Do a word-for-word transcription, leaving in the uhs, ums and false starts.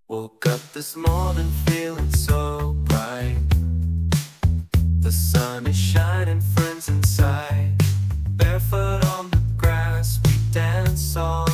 Woke up this morning feeling so bright. The sun is shining, friends inside. Barefoot on the grass, we dance all